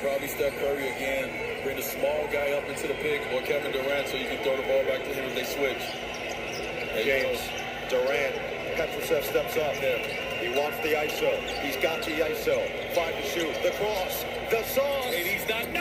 Probably Steph Curry again. Bring the small guy up into the pick, or Kevin Durant, so you can throw the ball back to him as they switch. James, Durant, Petrushev steps up. Yeah. He wants the ISO. He's got the ISO. 5 to shoot. The cross. The song. And he's not